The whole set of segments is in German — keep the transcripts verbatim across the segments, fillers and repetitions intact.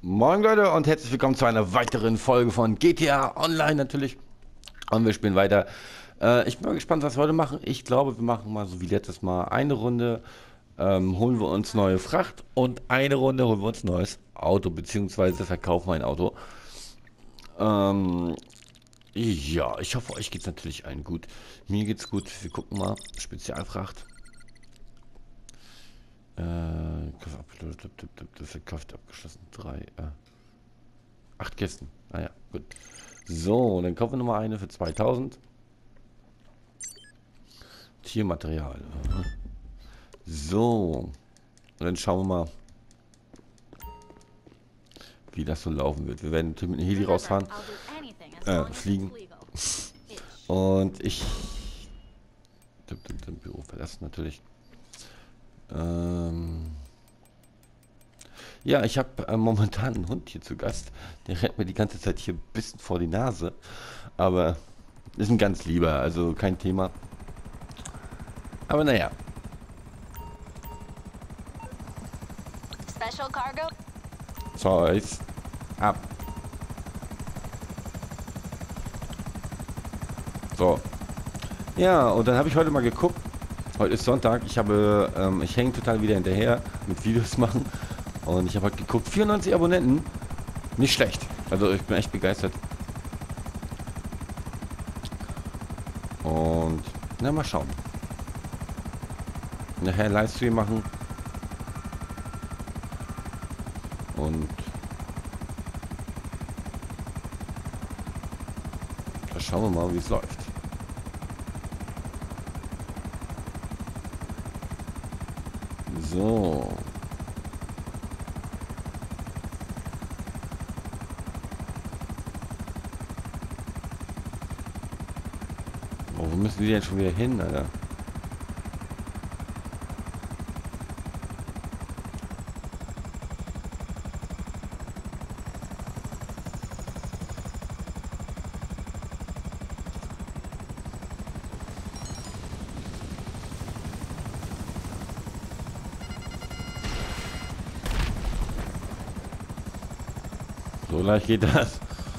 Moin Leute und herzlich willkommen zu einer weiteren Folge von G T A Online natürlich. Und wir spielen weiter. Äh, ich bin mal gespannt, was wir heute machen. Ich glaube, wir machen mal so wie letztes Mal eine Runde, ähm, holen wir uns neue Fracht und eine Runde holen wir uns neues Auto, beziehungsweise verkaufen wir ein Auto. Ähm, ja, ich hoffe, euch geht es natürlich allen gut. Mir geht's gut. Wir gucken mal. Spezialfracht. Äh, verkauft abgeschlossen. Drei. Äh, acht Kisten. Naja, gut. So, dann kaufen wir nochmal eine für zweitausend. Tiermaterial. Aha. So. Und dann schauen wir mal, wie das so laufen wird. Wir werden natürlich mit dem Heli rausfahren. Äh, fliegen. Und ich... Den Büro verlassen natürlich. Ähm... Ja, ich habe äh, momentan einen Hund hier zu Gast. Der rennt mir die ganze Zeit hier ein bisschen vor die Nase. Aber ist ein ganz lieber, also kein Thema. Aber naja. Special cargo? Zeus. Ab. So. Ja, und dann habe ich heute mal geguckt. Heute ist Sonntag. Ich habe, ähm, ich hänge total wieder hinterher mit Videos machen. Und ich habe heute geguckt. vierundneunzig Abonnenten. Nicht schlecht. Also ich bin echt begeistert. Und na, mal schauen. Nachher Livestream machen. Und da schauen wir mal, wie es läuft. So. Oh, wo müssen die denn schon wieder hin, Alter? So leicht geht das.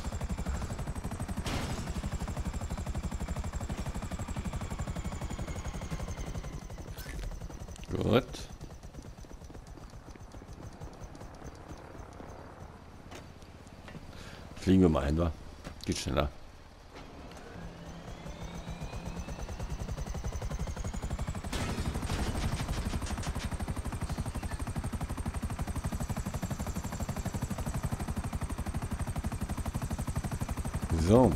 Gut. Fliegen wir mal ein, wa? Geht schneller. So.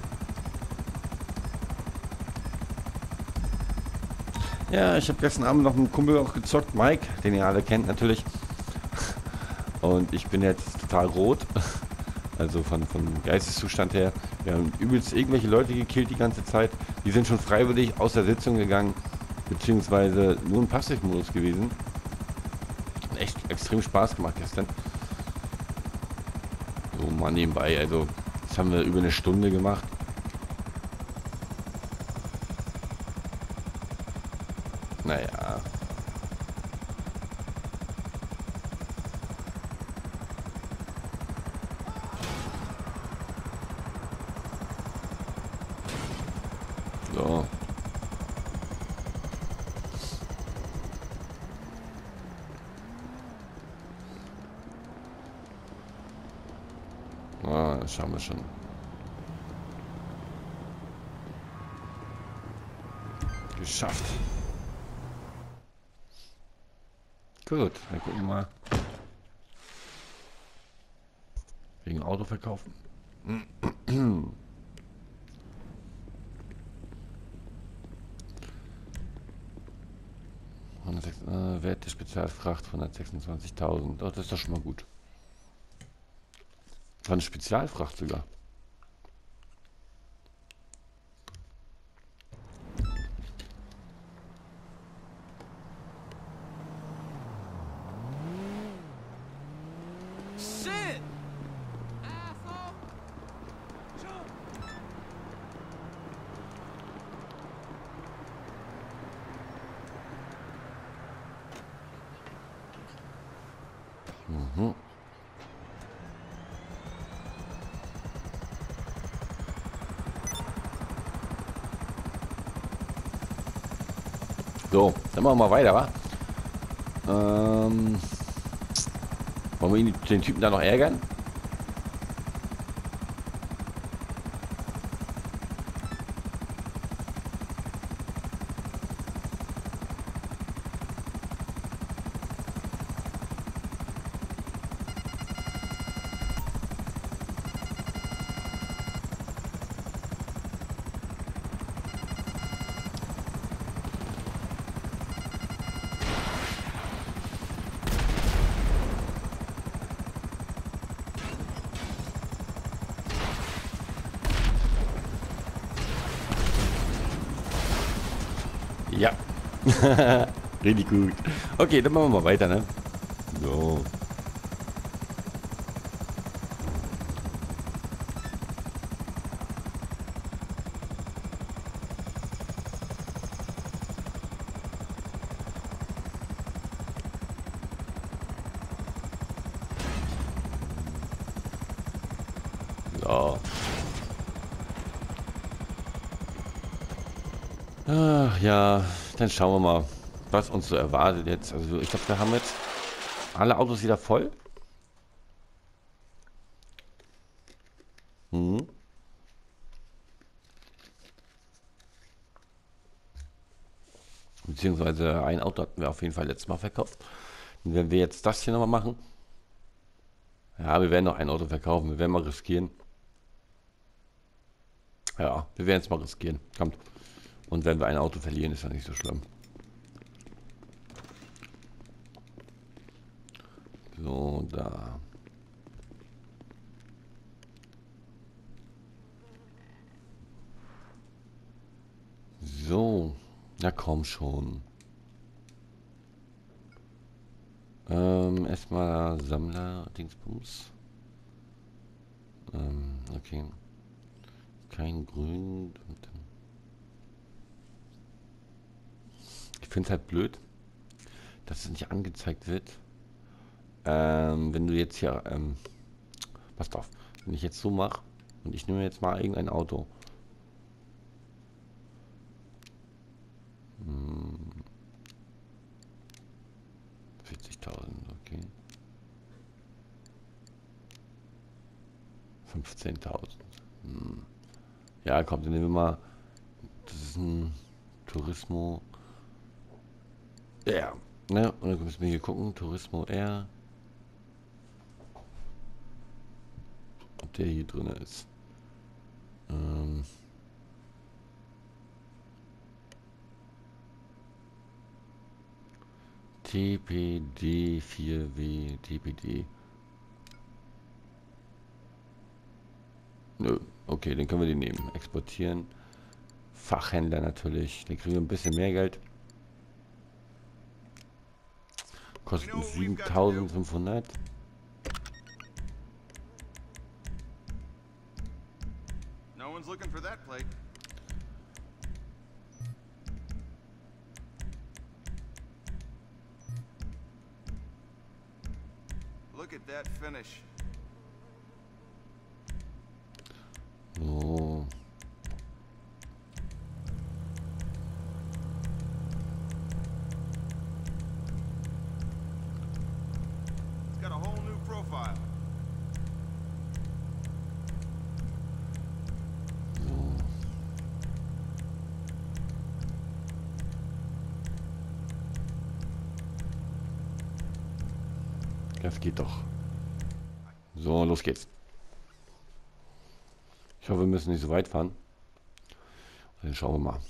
Ja, ich habe gestern Abend noch einen Kumpel auch gezockt, Mike, den ihr alle kennt natürlich. Und ich bin jetzt total rot. Also von, von Geisteszustand her. Wir haben übelst irgendwelche Leute gekillt die ganze Zeit. Die sind schon freiwillig aus der Sitzung gegangen. Beziehungsweise nur im Passivmodus gewesen. Hat echt extrem Spaß gemacht gestern. So mal nebenbei. Also das haben wir über eine Stunde gemacht. Naja. So. Ah, das schauen wir schon. Geschafft. Gut, dann gucken wir mal. Wegen Auto verkaufen. hundertsechs, äh, Wert der Spezialfracht hundertsechsundzwanzigtausend. Oh, das ist doch schon mal gut. Das war eine Spezialfracht sogar. Shit! Asshole! Jump! Mhm. So, dann machen wir mal weiter, wa? Ähm, wollen wir ihn, den Typen da noch ärgern? Ja. Richtig gut. Okay, dann machen wir mal weiter, ne? So. So. Ach ja, dann schauen wir mal, was uns so erwartet jetzt. Also ich glaube, wir haben jetzt alle Autos wieder voll. Hm. Beziehungsweise ein Auto hatten wir auf jeden Fall letztes Mal verkauft. Und wenn wir jetzt das hier nochmal machen, ja, wir werden noch ein Auto verkaufen. Wir werden mal riskieren. Ja, wir werden es mal riskieren. Kommt. Und wenn wir ein Auto verlieren, ist ja nicht so schlimm. So, da. So. Ja, komm schon. Ähm, erstmal Sammler, Dingsbums. Ähm, okay. Kein Grün. Ich finde es halt blöd, dass es nicht angezeigt wird. Ähm, wenn du jetzt hier, ähm, passt auf, wenn ich jetzt so mache und ich nehme jetzt mal irgendein Auto. Hm. vierzigtausend, okay. fünfzehntausend. Hm. Ja, komm, dann nehmen wir mal, das ist ein Turismo. Ja, ne, und dann müssen wir hier gucken, Turismo R. Ob der hier drin ist. Ähm. T P D vier W T P D. Nö, okay, den können wir den nehmen. Exportieren. Fachhändler natürlich. Den kriegen wir ein bisschen mehr Geld. Kostet siebentausendfünfhundert. No one's looking for that plate. Look at that finish. So. It's got a whole new profile. Das geht doch. So, los geht's. Ich hoffe, wir müssen nicht so weit fahren. Dann schauen wir mal.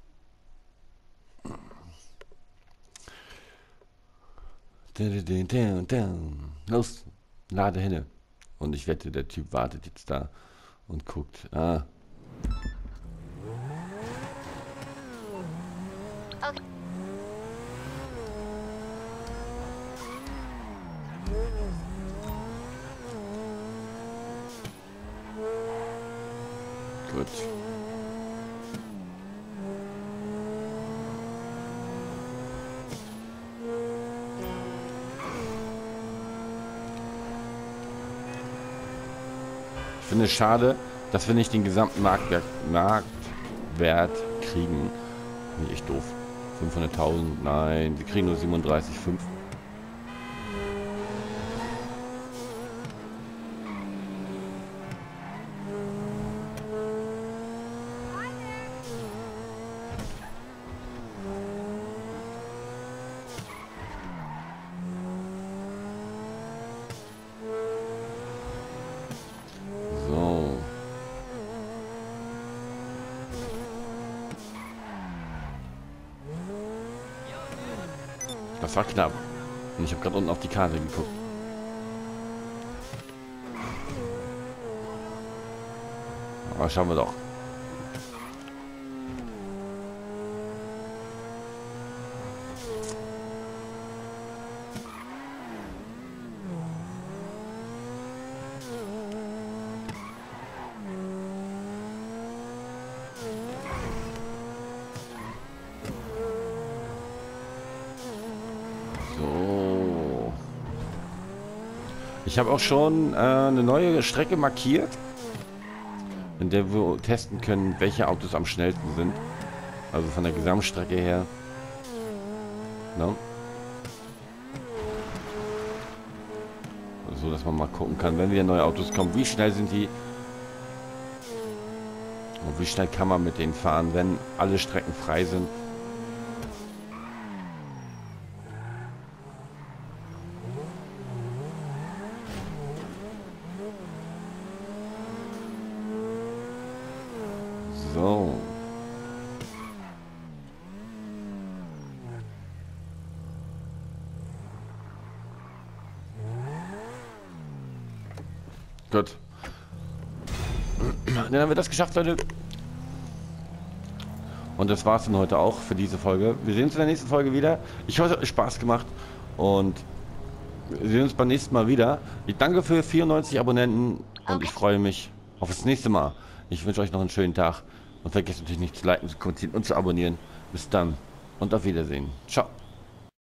Los, lade hin. Und ich wette, der Typ wartet jetzt da und guckt. Ah. Okay. Gut. Ich finde es schade, dass wir nicht den gesamten Marktwert, Marktwert kriegen. Finde ich echt doof. fünfhunderttausend, nein, sie kriegen nur siebenunddreißig Komma fünf. Das war knapp. Und ich habe gerade unten auf die Karte geguckt. Aber schauen wir doch. Ich habe auch schon äh, eine neue Strecke markiert, in der wir testen können, welche Autos am schnellsten sind. Also von der Gesamtstrecke her. No? So, dass man mal gucken kann, wenn wieder neue Autos kommen, wie schnell sind die und wie schnell kann man mit denen fahren, wenn alle Strecken frei sind. So. Gut. Dann haben wir das geschafft, Leute. Und das war's dann heute auch für diese Folge. Wir sehen uns in der nächsten Folge wieder. Ich hoffe, es hat euch Spaß gemacht. Und wir sehen uns beim nächsten Mal wieder. Ich danke für vierundneunzig Abonnenten. Und ich freue mich auf das nächste Mal. Ich wünsche euch noch einen schönen Tag. Und vergesst natürlich nicht zu liken, zu kommentieren und zu abonnieren. Bis dann und auf Wiedersehen. Ciao.